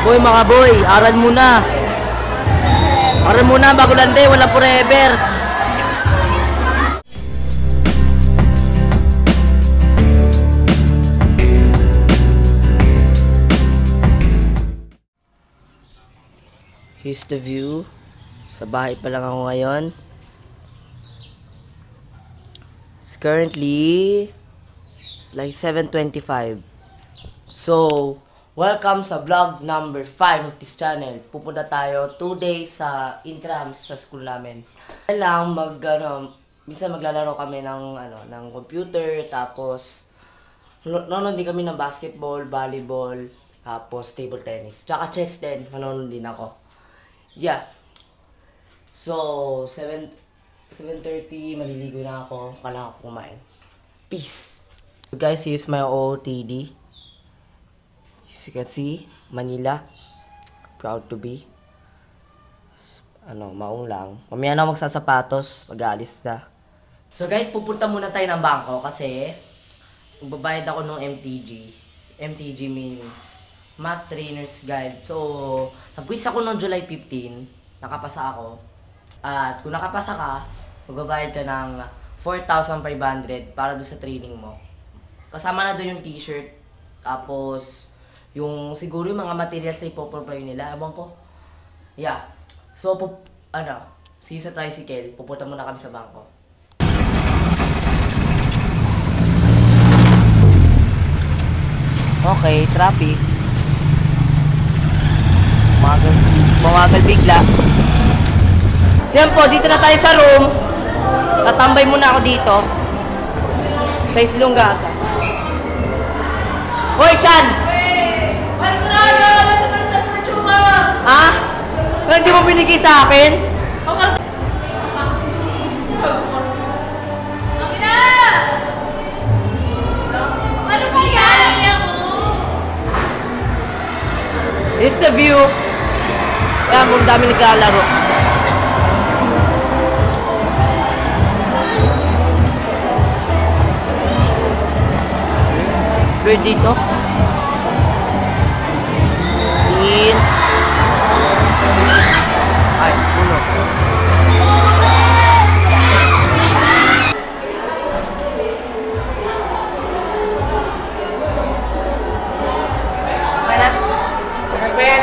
Boy mga boy, aral muna. Aral muna bago lande, wala forever. Here's the view. Sa bahay pa lang ako ngayon. It's currently like 7:25. So, welcome sa vlog number 5 of this channel. Pupunta tayo 2 days sa intrams sa school namin. Lang minsan maglalaro kami ng computer, tapos nanonood din kami ng basketball, volleyball, tapos table tennis. Tsaka chess din, nanonood din ako. Yeah. So, 7:30, maliligo na ako. Kailangan ko kumain. Peace! So guys, here's my OOTD. As you can see, Manila. Proud to be. Maong lang. Mamaya na magsasapatos. Mag-aalis na. So guys, pupunta muna tayo ng bangko kasi magbabayad ako ng MTG. MTG means Math Trainer's Guide. So, nag-quiz ako noong July 15. Nakapasa ako. At kung nakapasa ka, magbabayad ka ng 4,500 para doon sa training mo. Kasama na doon yung t-shirt. Tapos, siguro yung mga materials na ipoprovide nila. Ewan ko. Yeah. So, see you sa tricycle. Pupunta muna kami sa bangko. Okay, traffic. Bumagal bigla. Siyempre, dito na tayo sa room. Tatambay muna ako dito. Kay Silonggasa. Hoy, Sean! Balik ko na! Nasa pala sa chuma! Ha? Hindi mo binigay sa akin? Ang ina! Ano ba yan? Here's the view. Ayan, kung dami naglalaro. Pwede dito. In. Ay, puno. Mana? Pagkapen.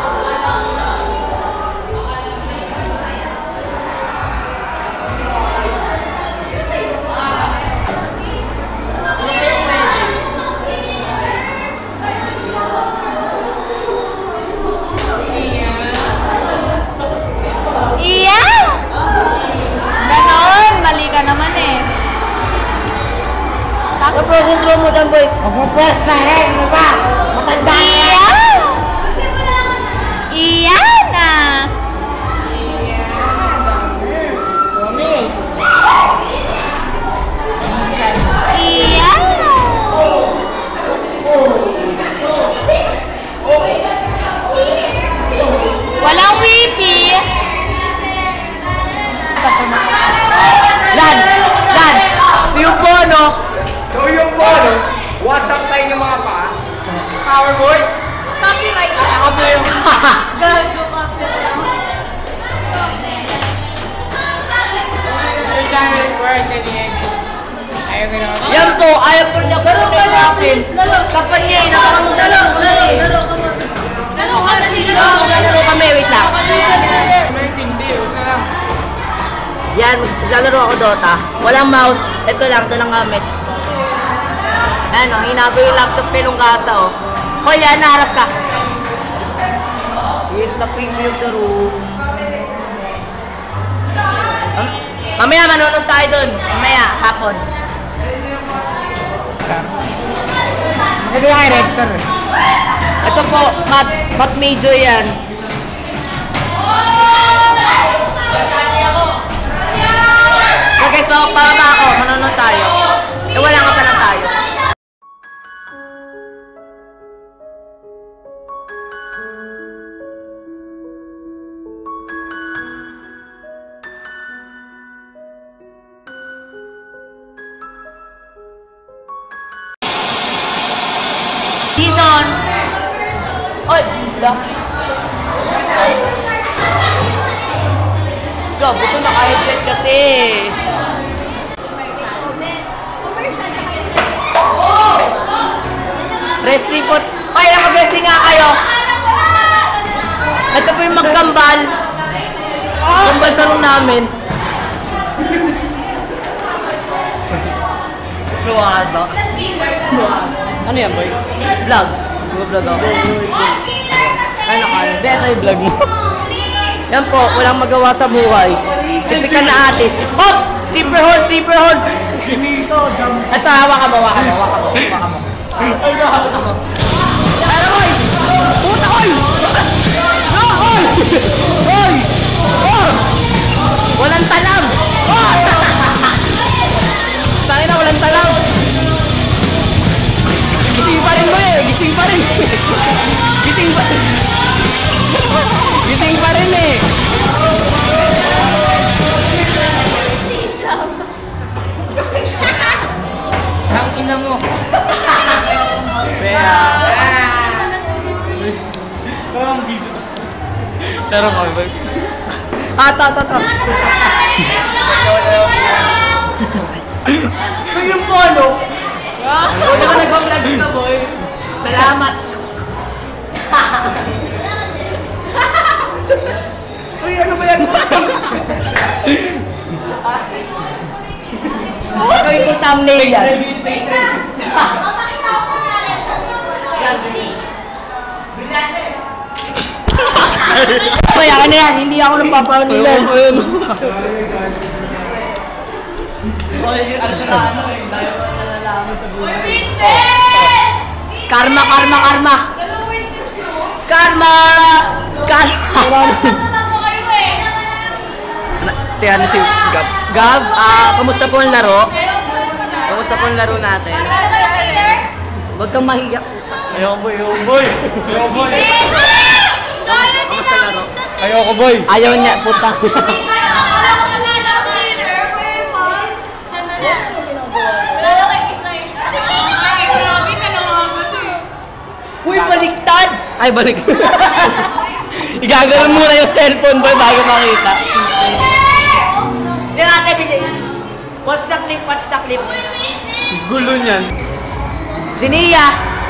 Sentro mo dan boy. Magpapwersa rin, di ba? Matanda na yan. Iyan na. Iyan. Walang wipi. Lance! So yung bono. So yung bono, what's up sa inyo mga pa? Power boy? Copyright. Ako ba yung... Gago copyright. Yung channel requires any ayaw ko naman. Yan po, ayaw po niya gano'n sa akin. Kapag niya, nakarang laro kami. Laro ka, dali Maglalaro kami, wait lang. May tindi, huwag na lang. Yan, maglalaro ako Dota. Walang mouse. Ito lang, ito lang gamit. Ano, hinago yung laptop Silonggasa, oh. Hoy, yan, naharap ka. Here's the preview of the room. Mamaya, manonood tayo dun. Mamaya, hapon. Ito yung Red Sir. Ito po, math major yan. So guys, pababa ako, manonood tayo. Wala nga pala tayo. Jason! Oy! Vlog. Gabo, ito naka-headset kasi. Wrestling po. Ay, mag-wrestling nga kayo. Ito po yung magkambal. Kambal sa room namin. Luwasa. Ano yan, boy? Vlog. Vlog ako. Ano ka? Beto yung vlog mo. Yan po, walang magawa sa buhay. Tipikal na artist. Ops! Sleeper hold! Sleeper hold! Ito, hawa ka mo. Pero boy! Puta koy! Hoy! Walang talam! Tangin na, walang talam! Gising pa rin mo eh! Gising pa rin eh! Ang ina mo! Parang video to. Tara mo, boy. To. So yung polo. Wala ka nagpa-vlog ka, boy. Salamat. Uy, ano ba yan? Gagawin ko thumbnail yan. Kaya na yan, hindi ako napapaulilan. Karma! Tiyan na si Gab. Gab, kamusta po ang laro? Kamusta po ang laro natin? Huwag kang mahiyak. Ayoko boy. Kamusta laro? Ayoko boy. Ayaw niya, puta. Uy, baliktad! Ay, balik. Igaganon muna yung cellphone boy bago makita. Hindi natin binigay. Watch the clip. Gulo niyan. Genia!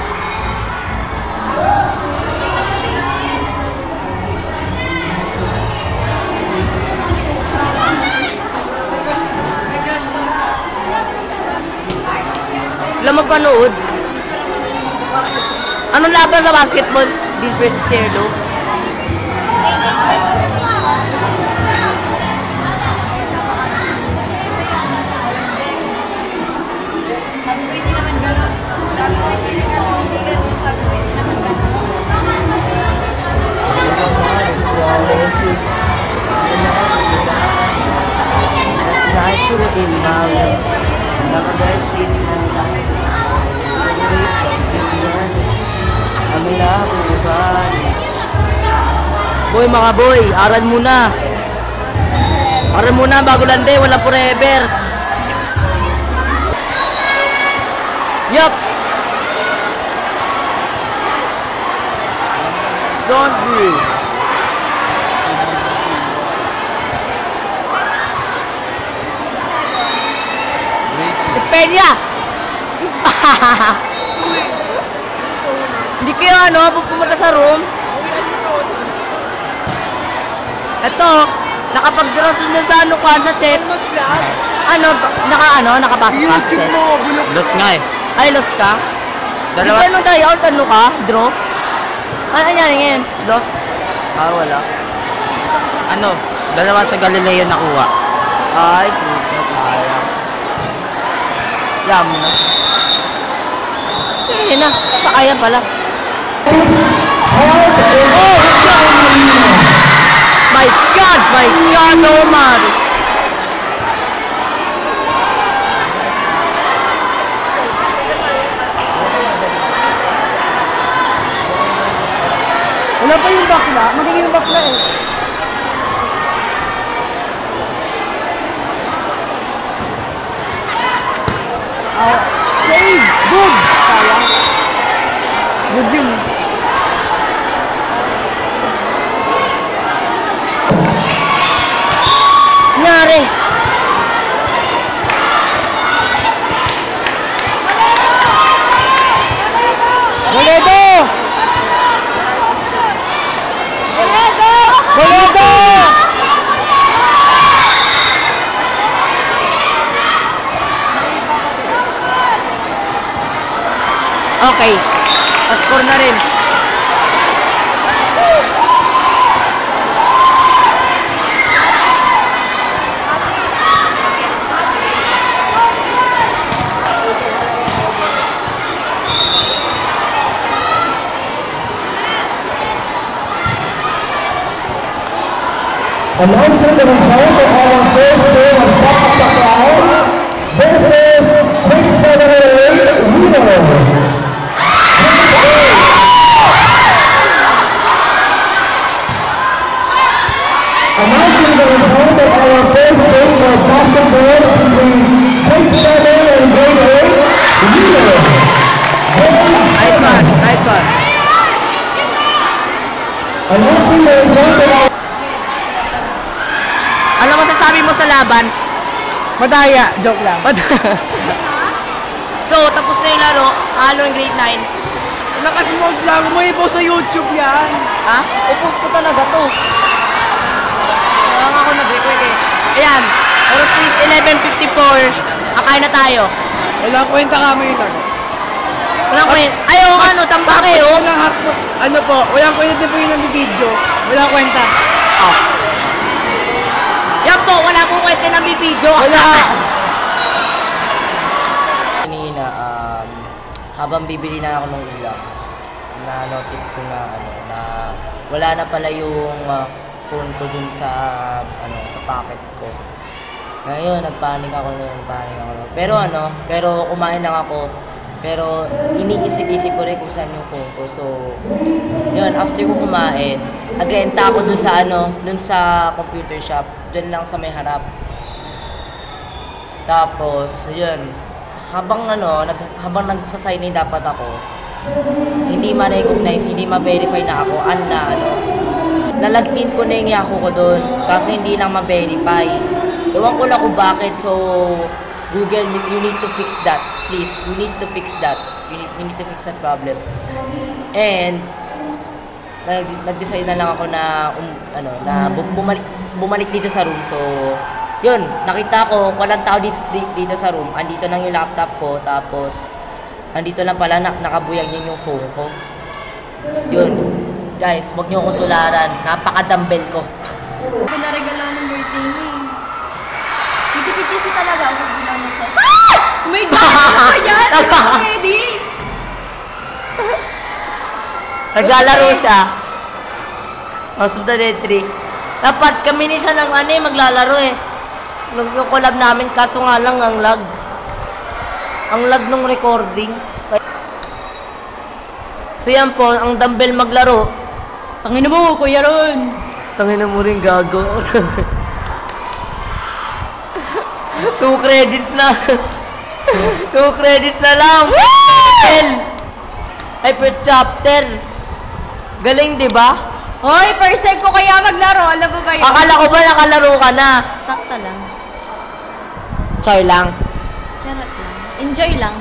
Wala mapanood. Anong laban sa basketball? Dean versus Serlo? Boy, mga boy, aral muna. Aral muna bago lande, wala forever. Yup. Don't worry. Espenya! Hindi kayo pupunta sa room. Ito, nakapag-draw sila sa sa chess. Nakapasok ka sa chess. Los nga eh. Ay, lost ka? Dalawa. Hindi ka tayo, tano ka? Draw? Ano nangyari ngayon? Lost? Wala. Dalawa sa Galileo nakuha. Ay, puto. Sayang. Yam na. Sige na. Sa kaya pala. Oh, shit! My God, oh man! Wala pa yung bakla? Magiging yung bakla eh. Hey! Good! Sayang. Good yun. Okay. Pa-score na rin. Announcing the result of our first game of Top of the Crowd. This is 678 Wheeler. Announcing the result of our first game of basketball between 6-7 and grade 8 Wheeler. Nice one. Nice one. Announcing the result of our Ano masasabi mo sa laban? Madaya, joke lang. So, tapos na yung laro. Halo yung grade 9. Nakasmog lang mo, ipo sa YouTube yan. Ha? Upos ko talaga to. Lang ako nag-record eh. Ayan. Oras is 11:54. Akain na tayo. Walang kwenta kami lang. Walang kwenta. Ayaw ano, tambake oh. Ano po, walang kwenta din po yun ang video. Walang kwenta. Oh. Yan po, wala pong kwenta ng video. Wala. Kanina, habang bibili na ako ng ulam, na-notice ko na, na wala na pala yung phone ko dun sa, sa pocket ko. Ngayon, nagpanik ako nun. Pero kumain lang ako. Pero iniisip-isip ko rin kung saan yung phone ko. So, yun, after ko kumain, nagrenta ako dun sa computer shop. Dun lang sa may harap. Tapos, yun, habang nagsasign in dapat ako, hindi ma-recognize, hindi ma-verify na ako, nalag-in ko na yung Yahoo ko dun, kasi hindi lang ma-verify. Ewan ko lang kung bakit, so, Google, you need to fix that. Please, you need to fix that. You need to fix that problem. And, nag-decide na lang ako na, bumalik dito sa room. So, yun, nakita ko, walang tao dito sa room. Andito lang yung laptop ko, tapos, andito lang pala, nakabuyag yun yung phone ko. Yun. Guys, wag niyo akong tularan. Napaka-dumbbell ko. Pinaregalo ng birthday niya eh. Hindi talaga ako bilang nasa. Ah! Oh my God! Ano ba yan? Ready? Naglalaro siya. Sundan entry. Dapat kami ni siya ng maglalaro eh. Yung collab namin, kaso nga lang ang lag. Ang lag nung recording. So yan po, ang dumbbell maglaro. Tangina mo, Kuya Ron. Tangina mo rin gago. 2 credits na. 2 credits na lang. Ay, first chapter. Galing, di ba? Hoy, first time ko kaya maglaro. Alam mo ba yun? Akala ko ba nakalaro ka na? Sakta lang. Char lang. Charot lang. Enjoy lang.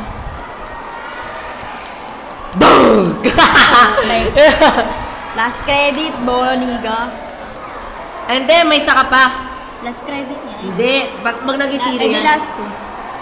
Boom! Last credit, Boniga. Hindi, may saka pa. Last credit niya. Hindi, pag nag-isiri yan. Last two.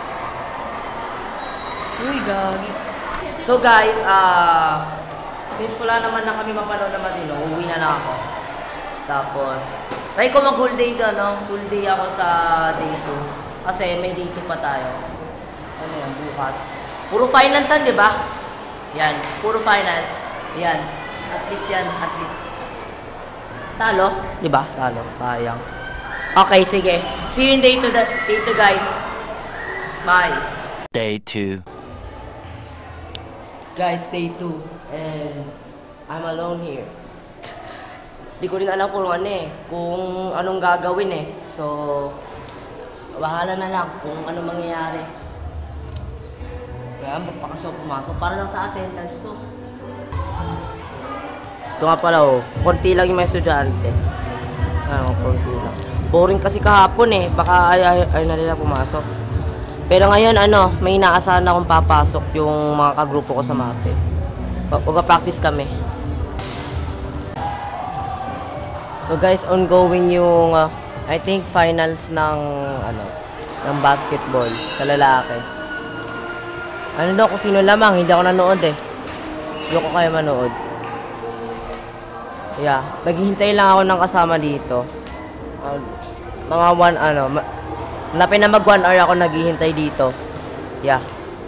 Uy, gagi. So guys, since wala naman na kami mapanood na matino, uwi na lang ako. Tapos, try ko mag-whole day ka, no? Whole day ako sa day 2. Kasi may day 2 pa tayo. Ano yan, bukas. Puro finals yan, di ba? Yan, puro finals. Yan, athlete yan, athlete. Talo? Di ba? Talo, sayang. Okay, sige. See you in day 2, guys. Bye. Day 2. Guys, day 2. And I'm alone here. Di ko rin alam kung kung anong gagawin eh. So, bahala na lang kung ano mangyayari. Kaya magpakasok pumasok. Para lang sa attendance to. Ito nga pala konti lang yung mga estudyante. Konti lang. Boring kasi kahapon eh. Baka ay na nila pumasok. Pero ngayon may inaasahan na akong papasok yung mga kagrupo ko sa mate. Magpa-practice kami. So guys, ongoing yung I think finals ng basketball sa lalaki. Kung sino lamang, hindi ako nanood eh. po kayo manood. Yeah, naghihintay lang ako ng kasama dito. Mga napin na mag 1 hour ako naghihintay dito. Yeah.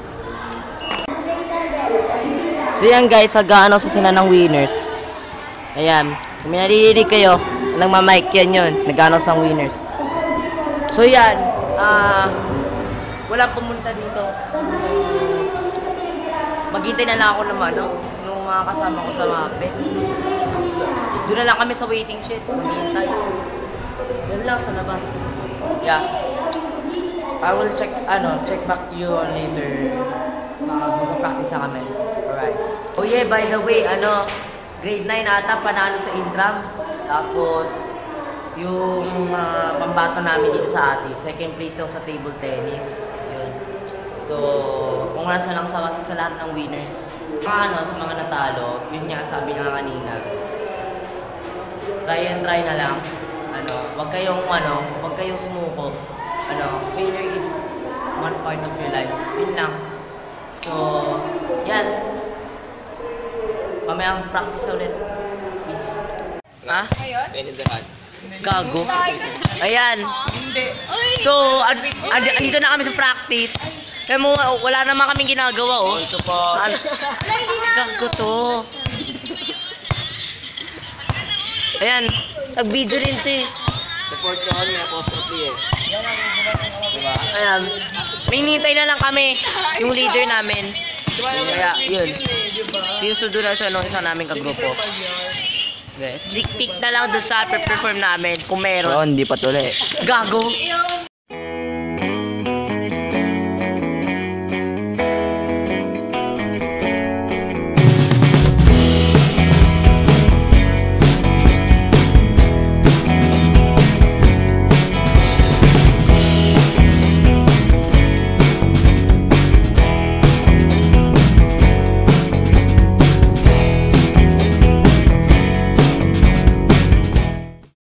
So yan guys, hagaano sa sila ng winners. Ayan, kung may naririnig kayo, nagmamic yan yun, nagano sa winners. So yan, walang pumunta dito. Maghintay na lang ako naman, nung mga kasama ko sa MAPE. Doon na lang kami sa waiting shed, maghihintay. Yun lang sa labas. Yeah. I will check back you on later. Mag-practice na kami. Alright. Oh yeah, by the way, grade 9 ata, panalo sa intrams. Tapos, yung pambato namin dito sa ate, second place daw sa table tennis. Yun. So, kung nasa lang sa lahat ng winners. Sa mga natalo, yun nga sabi niya kanina. Try na lang. Wag kayong sumuko. Failure is one part of your life. Yun lang. So, yan. Mamaya ang practice ulit. Peace. Ha? Gago. Ayan. So, andito na kami sa practice. Kaya mo, wala naman kaming ginagawa, oh. Gago to. Ayan. Nag-video rin to eh. Support ko kami, apostrophe eh. Diba? Ayan. May hinihintay na lang kami. Yung leader namin. Kaya, yun. Sinusundo na siya nung isa namin kagrupo. Yes. Sneak peek na lang doon sa perform namin kung meron. hindi pa tuloy. Gago.